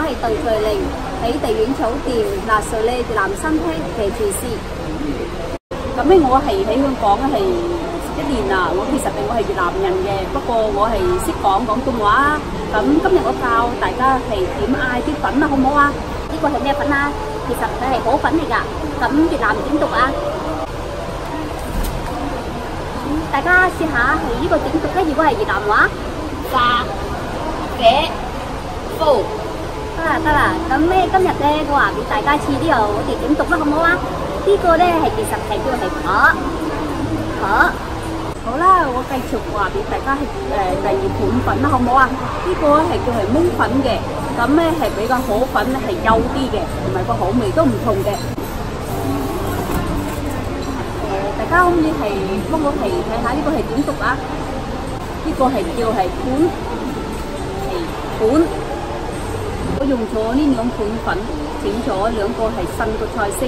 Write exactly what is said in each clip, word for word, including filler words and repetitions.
係對翠玲，喺地苑酒店嗱瑞麗南新廳嘅廚師。 咁咧，我係喺香港係一年啦。我其實係我係越南人嘅，不過我係識講廣東話。咁今日我教大家係點嗌啲粉啊，好唔好啊？ 呢個係咩粉啊？其實佢係河粉嚟㗎。咁越南點讀啊？大家試下係呢個點讀咧？如果係越南話， 化嘅煲得啦得啦。咁咧今日咧，我話俾大家知呢個我哋點讀啦，好唔好啊？呢個咧係其實係叫係河河。 好啦，我繼續話俾大家係誒第二款粉啦，好唔好啊？呢個係叫係檬粉嘅，咁咧係比較河粉咧係幼啲嘅，同埋個口味都唔同嘅。誒，大家可唔可以係幫我係睇下呢個係點讀啊？呢個係叫係盤係盤。我用咗呢兩款粉整咗兩個係新嘅菜式。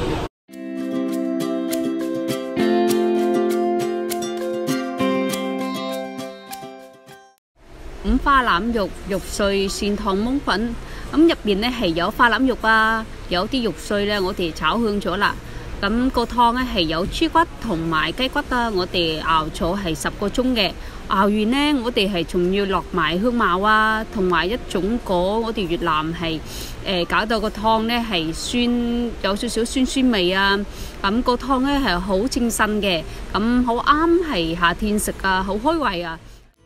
五花腩肉、肉碎、蒜糖檬粉，咁入邊咧係有花腩肉啊，有啲肉碎咧我哋炒香咗啦。咁個湯咧係有豬骨同埋雞骨啊，我哋熬咗係十個鐘嘅。熬完呢，我哋係仲要落埋香茅啊，同埋一種果，我哋越南係誒、呃、搞到個湯咧係酸，有少少酸酸味啊。咁個湯咧係好清新嘅，咁好啱係夏天食啊，好開胃啊！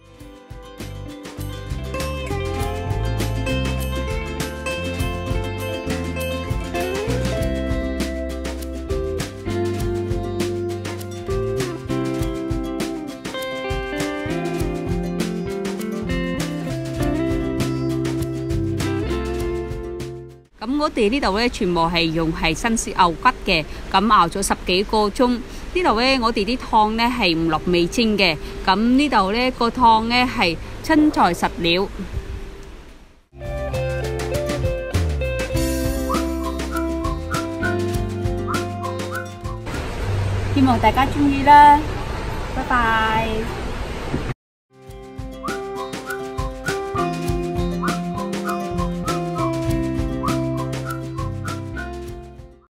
咁我哋呢度咧全部係用係新鮮牛骨嘅，咁熬咗十幾個鐘。呢度咧我哋啲湯咧係唔落味精嘅，咁呢度咧個湯咧係青菜實料。希望大家鍾意啦，拜拜。